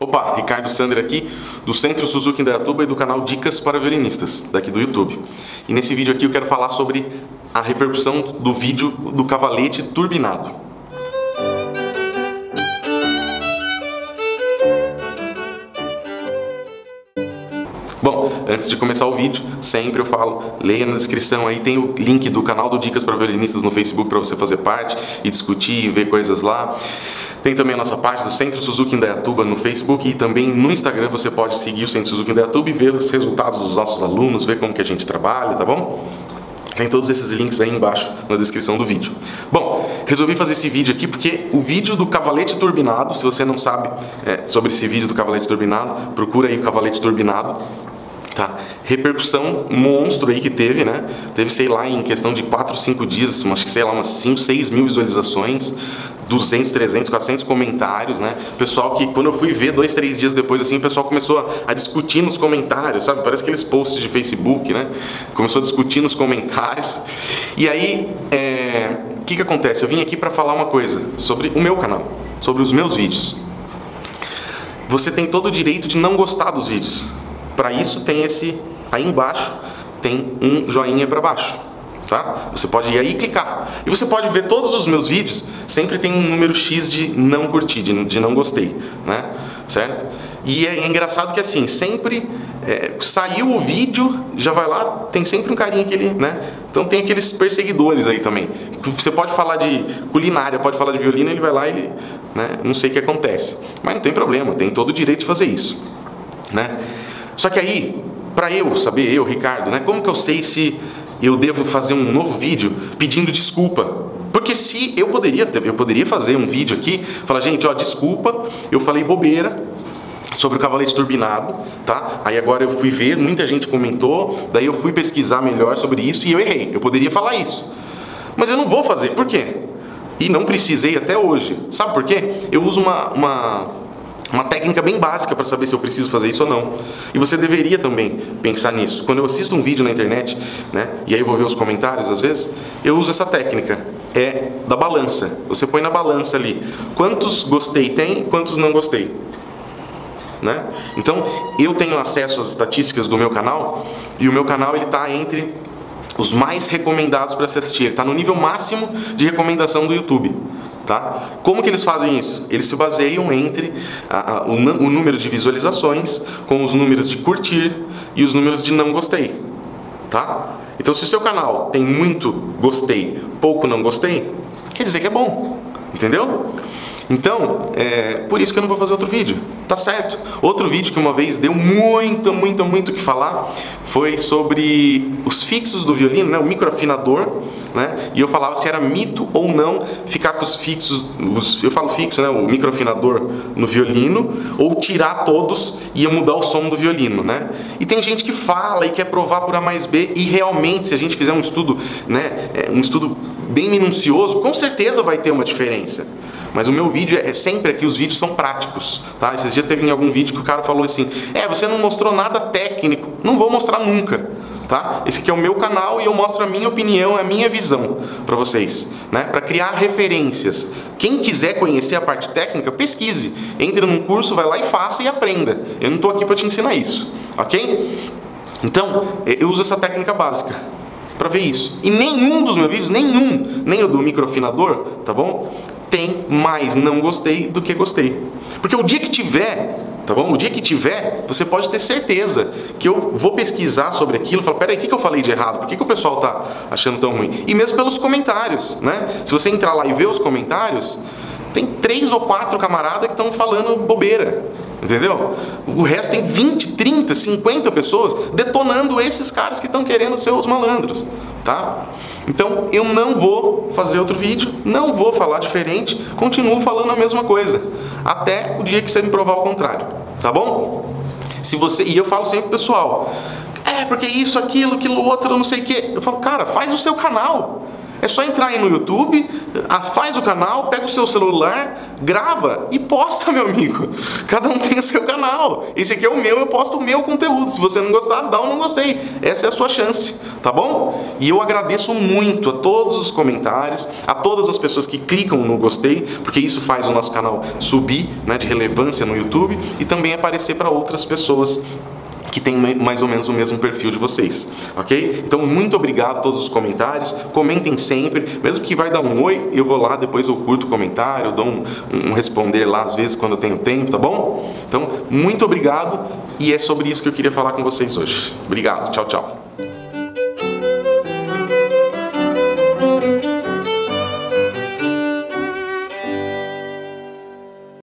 Opa, Ricardo Sander aqui, do Centro Suzuki Indaiatuba e do canal Dicas para Violinistas, daqui do YouTube. E nesse vídeo aqui eu quero falar sobre a repercussão do vídeo do cavalete turbinado. Bom, antes de começar o vídeo, sempre eu falo, leia na descrição aí, tem o link do canal do Dicas para Violinistas no Facebook para você fazer parte e discutir e ver coisas lá. Tem também a nossa página do Centro Suzuki Indaiatuba no Facebook e também no Instagram você pode seguir o Centro Suzuki Indaiatuba e ver os resultados dos nossos alunos, ver como que a gente trabalha, tá bom? Tem todos esses links aí embaixo na descrição do vídeo. Bom, resolvi fazer esse vídeo aqui porque o vídeo do cavalete turbinado, se você não sabe sobre esse vídeo do cavalete turbinado, procura aí o cavalete turbinado. Tá. Repercussão monstro aí que teve, né? Teve, sei lá, em questão de 4 ou 5 dias, acho que sei lá, umas 5, 6 mil visualizações, 200, 300, 400 comentários, né? Pessoal que, quando eu fui ver 2, 3 dias depois, assim, o pessoal começou a discutir nos comentários, sabe? Parece aqueles posts de Facebook, né? Começou a discutir nos comentários. E aí, o que acontece? Eu vim aqui para falar uma coisa sobre o meu canal, sobre os meus vídeos. Você tem todo o direito de não gostar dos vídeos. Para isso tem esse, aí embaixo tem um joinha para baixo, tá? Você pode ir aí e clicar. E você pode ver todos os meus vídeos, sempre tem um número X de não curtir, de não gostei, né? Certo? E é engraçado que assim, sempre saiu o vídeo, já vai lá, tem sempre um carinha que ele, né? Então tem aqueles perseguidores aí também. Você pode falar de culinária, pode falar de violino, ele vai lá e, né? Não sei o que acontece. Mas não tem problema, tem todo o direito de fazer isso, né? Só que aí, para eu saber, eu, Ricardo, né, como que eu sei se eu devo fazer um novo vídeo pedindo desculpa? Porque se eu poderia fazer um vídeo aqui, falar, gente, ó, desculpa, eu falei bobeira sobre o cavalete turbinado, tá? Aí agora eu fui ver, muita gente comentou, daí eu fui pesquisar melhor sobre isso e eu errei. Eu poderia falar isso. Mas eu não vou fazer. Por quê? E não precisei até hoje. Sabe por quê? Eu uso uma técnica bem básica para saber se eu preciso fazer isso ou não. E você deveria também pensar nisso. Quando eu assisto um vídeo na internet, né, e aí eu vou ver os comentários às vezes, eu uso essa técnica, da balança. Você põe na balança ali, quantos gostei tem, quantos não gostei. Né? Então, eu tenho acesso às estatísticas do meu canal, e o meu canal ele está entre os mais recomendados para se assistir. Ele está no nível máximo de recomendação do YouTube. Tá? Como que eles fazem isso? Eles se baseiam entre o número de visualizações com os números de curtir e os números de não gostei. Tá? Então, se o seu canal tem muito gostei, pouco não gostei, quer dizer que é bom. Entendeu? Então, por isso que eu não vou fazer outro vídeo. Tá certo. Outro vídeo que uma vez deu muito o que falar foi sobre os fixos do violino, né? O microafinador, né? E eu falava se era mito ou não ficar com os fixos, eu falo fixo, né? O microafinador no violino, ou tirar todos e ia mudar o som do violino, né? E tem gente que fala e quer provar por A mais B, e realmente, se a gente fizer um estudo, né? Um estudo bem minucioso, com certeza vai ter uma diferença. Mas o meu vídeo sempre aqui, os vídeos são práticos, tá? Esses dias teve em algum vídeo que o cara falou assim, você não mostrou nada técnico. Não vou mostrar nunca, tá? Esse aqui é o meu canal e eu mostro a minha opinião, a minha visão para vocês, né? Para criar referências. Quem quiser conhecer a parte técnica, pesquise. Entre num curso, vai lá e faça e aprenda. Eu não estou aqui para te ensinar isso, ok? Então, eu uso essa técnica básica para ver isso. E nenhum dos meus vídeos, nem o do microafinador, tá bom? Tem mais não gostei do que gostei. Porque o dia que tiver, tá bom? O dia que tiver, você pode ter certeza que eu vou pesquisar sobre aquilo e falar, peraí, o que eu falei de errado? Por que o pessoal tá achando tão ruim? E mesmo pelos comentários, né? Se você entrar lá e ver os comentários, tem 3 ou 4 camaradas que estão falando bobeira. Entendeu? O resto tem 20, 30, 50 pessoas detonando esses caras que estão querendo ser os malandros, tá? Então eu não vou fazer outro vídeo, não vou falar diferente, continuo falando a mesma coisa, até o dia que você me provar o contrário, tá bom? E eu falo sempre pro pessoal, porque isso, aquilo outro, não sei o que. Eu falo, cara, faz o seu canal. É só entrar aí no YouTube, faz o canal, pega o seu celular, grava e posta, meu amigo. Cada um tem o seu canal. Esse aqui é o meu, eu posto o meu conteúdo. Se você não gostar, dá um não gostei. Essa é a sua chance, tá bom? E eu agradeço muito a todos os comentários, a todas as pessoas que clicam no gostei, porque isso faz o nosso canal subir, né, de relevância no YouTube e também aparecer para outras pessoas que tem mais ou menos o mesmo perfil de vocês, ok? Então, muito obrigado a todos os comentários, comentem sempre, mesmo que vai dar um oi, eu vou lá, depois eu curto o comentário, eu dou um responder lá, às vezes, quando eu tenho tempo, tá bom? Então, muito obrigado, e é sobre isso que eu queria falar com vocês hoje. Obrigado, tchau, tchau.